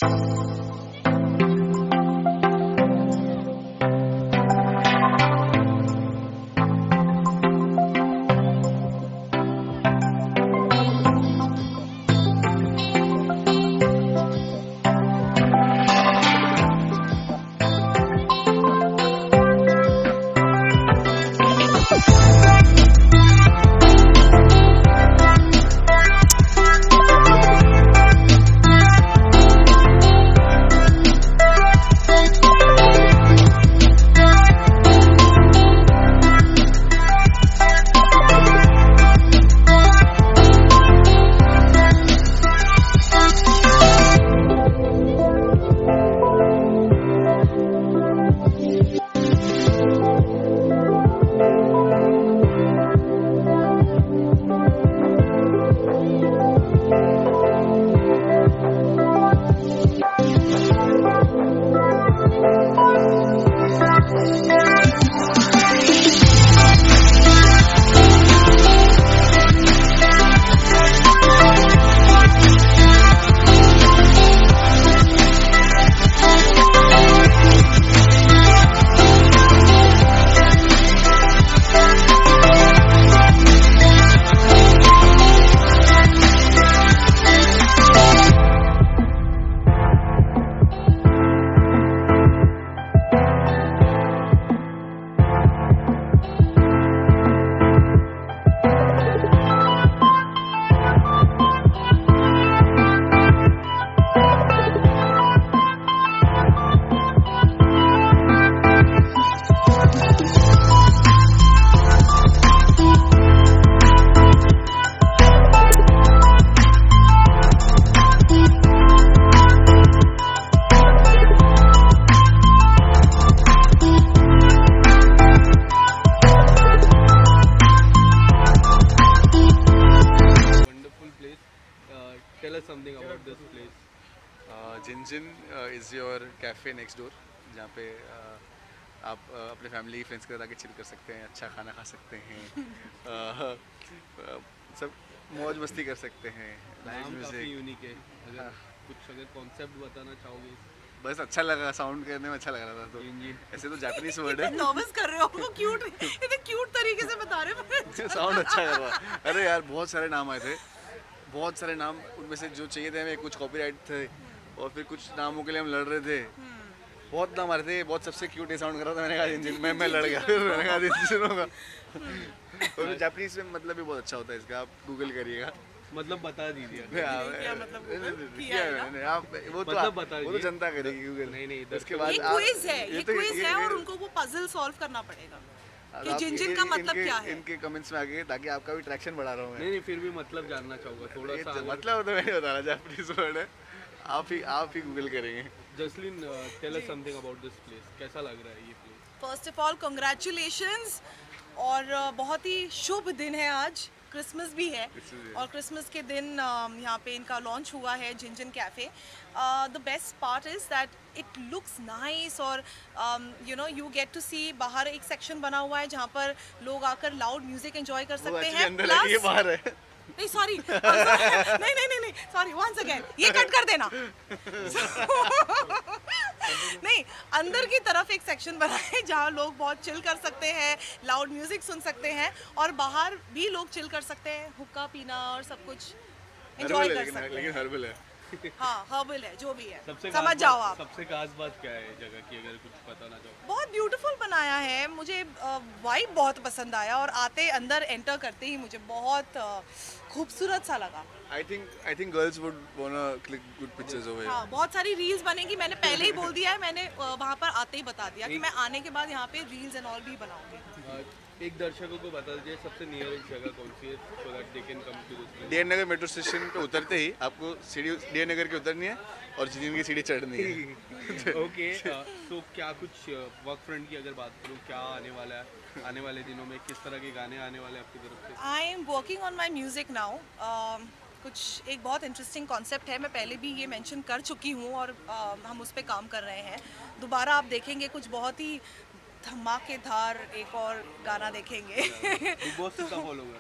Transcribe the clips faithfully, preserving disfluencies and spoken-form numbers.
जिनजिन is your cafe next door, जहाँ पे uh, आप uh, अपने फैमिली फ्रेंड्स के साथ आके चिल कर सकते हैं, अच्छा खाना खा सकते हैं, uh, uh, सब मौज मस्ती कर सकते हैं। नाम काफ़ी यूनिक है। अगर हाँ। कुछ अगर कॉन्सेप्ट बताना चाहोगे? बस अच्छा लगा, साउंड करने में अच्छा लग रहा था। तो ऐसे तो जापानीज वर्ड है। नर्वस कर रहे हो आपको, क्यूट इतने क्यूट तरीके से बता रहे हो। साउंड अच्छा कर रहा। अरे यार बहुत सारे नाम आए थे, बहुत सारे नाम, उनमें से जो चाहिए थे हमें कुछ कॉपीराइट थे और फिर कुछ नामों के लिए हम लड़ रहे थे। बहुत नाम आ रहे थे, बहुत सबसे क्यूट साउंड कर रहा था। मैंने कहा इंजन, मैं मैं लड़ गया। फिर मैंने कहा इंजन होगा। और जापानीज में मतलब भी बहुत अच्छा होता है इसका, आप गूगल करिएगा। मतलब बता दीजिए क्या मतलब किया है आप, वो तो मतलब बता वो तो जनता करेगी गूगल। नहीं नहीं, उसके बाद ये क्विज है, ये क्विज है और उनको वो पजल सॉल्व करना पड़ेगा कि जिनजिन का मतलब क्या है। इनके कमेंट्स में आगे, ताकि आपका भी ट्रैक्शन बढ़ा रहा हूँ मैं। नहीं नहीं, फिर भी मतलब जानना चाहूँगा थोड़ा सा। मतलब तो मैं नहीं बता रहा, जापानीज वर्ड है, आप ही आप ही गूगल करेंगे। Jasleen, tell us something about this place, कैसा लग रहा है ये place? First of all congratulations, और बहुत ही शुभ दिन है आज, क्रिसमस भी है और क्रिसमस के दिन यहाँ पे इनका लॉन्च हुआ है Jinjin cafe. The best part is that it looks nice, और you know you get to see बाहर एक सेक्शन बना हुआ है जहाँ पर लोग आकर लाउड म्यूजिक एंजॉय कर सकते हैं। प्लस बाहर है, नहीं सॉरी नहीं नहीं नहीं नहीं सॉरी, वंस अगेन ये कट कर देना। नहीं, अंदर की तरफ एक सेक्शन बना है जहाँ लोग बहुत चिल कर सकते हैं, लाउड म्यूजिक सुन सकते हैं, और बाहर भी लोग चिल कर सकते हैं, हुक्का पीना और सब कुछ एंजॉय कर सकते हैं। लेकिन हर्बल है। हाँ हर्बल है, जो भी है सबसे समझ जाओ आप। सबसे खास बात क्या है जगह की, अगर कुछ बताना चाहो? बहुत ब्यूटीफुल बनाया है, मुझे वाइब बहुत पसंद आया, और आते अंदर एंटर करते ही मुझे बहुत खूबसूरत सा लगा। I think I think girls would wanna click good pictures over here. हाँ, बहुत सारी रील्स बनेगी, मैंने पहले ही बोल दिया है, मैंने वहाँ पर आते ही बता दिया कि मैं आने के बाद यहाँ पे रील्स एंड ऑल भी बनाऊंगी। एक दर्शकों को बता दीजिए सबसे नियरेस्ट जगह कौन सी है, so that they can come to this place. D N Nagar metro station पे उतरते ही आपको सीढ़ी डी एन नगर की उतरनी है और जिनजिन की सीढ़ी चढ़नी है। ओके, तो क्या कुछ वर्क फ्रंट की अगर बात करूँ, क्या आने वाला है आने वाले दिनों में, किस तरह के गाने आने वाले हैं आपकी तरफ से? I am working on my music now. कुछ एक बहुत इंटरेस्टिंग कॉन्सेप्ट है, मैं पहले भी ये मेंशन कर चुकी हूँ, और uh, हम उस पर काम कर रहे हैं। दोबारा आप देखेंगे कुछ बहुत ही धमाकेदार एक और गाना देखेंगे। बिग बॉस का फॉलो कर रहे हैं?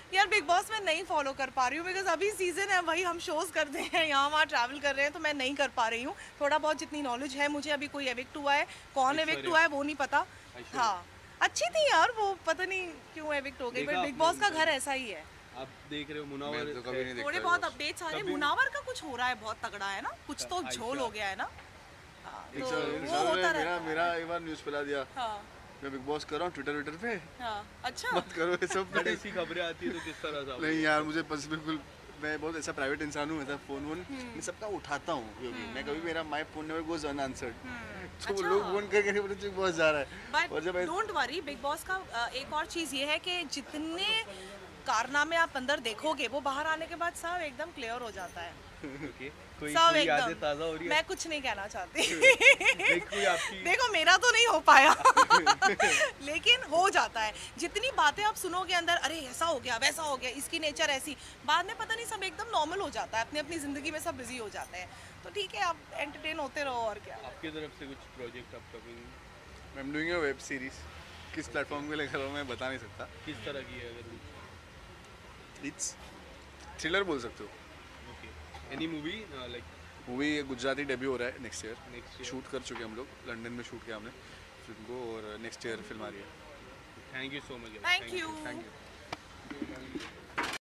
यार बिग बॉस मैं नहीं फॉलो कर पा रही हूँ बिकॉज अभी सीजन है, वही हम शोज करते हैं, यहाँ वहाँ ट्रैवल कर रहे हैं, तो मैं नहीं कर पा रही हूँ। थोड़ा बहुत जितनी नॉलेज है मुझे, अभी कोई एविक्ट हुआ है, कौन एविक्ट हुआ है वो नहीं पता। हाँ अच्छी थी यार वो, पता नहीं क्यों एविक्ट हो गई, बट बिग बॉस का घर ऐसा ही है। आप देख रहे हो मैं मुनावर तो कभी नहीं देखता थोड़े है बहुत boss। अपडेट्स आ रहे हैं, मुनावर का कुछ हो रहा है बहुत तगड़ा है ना, कुछ तो झोल हो गया है ना। हाँ, एक तो साल एक वो साल होता में रहता मेरा है। मेरा एक बार न्यूज़ फैला दिया, हाँ मैं बिग बॉस कर रहा हूँ ट्विटर ट्विटर पे, हाँ अच्छा। मत करो ये सब। बट ऐसी खबरें आती है तो किस तरह से नहीं यार मुझे बस बिल्कुल, मैं बहुत ऐसा प्राइवेट इंसान हूँ, ऐसा फोन वोन मैं सबका उठाता हूँ, क्योंकि मैं कभी मेरा my phone never goes unanswered, तो वो लोग फोन करके बोलते बिग बॉस जा रहा है। और बट जब डोंट वरी, बिग बॉस का अ, एक और चीज़ ये है कि जितने कारनामे आप अंदर देखोगे वो बाहर आने के बाद सब एकदम क्लियर हो जाता है। ओके कोई सब कोई यादें एकदम। ताज़ा हो रही है? मैं कुछ नहीं कहना चाहती। नहीं, कोई आपकी देखो मेरा तो नहीं हो पाया लेकिन हो जाता है। जितनी बातें आप सुनोगे अंदर, अरे ऐसा हो गया वैसा हो गया, इसकी नेचर ऐसी, बाद में पता नहीं सब एकदम नॉर्मल हो जाता है, अपनी अपनी जिंदगी में सब बिजी हो जाते हैं। तो ठीक है, आप एंटरटेन होते रहो और क्या। आपकी तरफ से कुछ project upcoming I am doing a web series, किस प्लेटफॉर्म पे लेकर रहा हूँ मैं बता नहीं सकता। किस तरह की है अगर इट्स थ्रिलर बोल सकते हो। Okay any movie like movie Gujarati debut हो रहा है next year, next year? Shoot कर चुके हैं हम लोग, लंदन में शूट किया हमने फिल्म को, और नेक्स्ट ईयर फिल्म आ रही है। Thank you so much thank you. Thank you.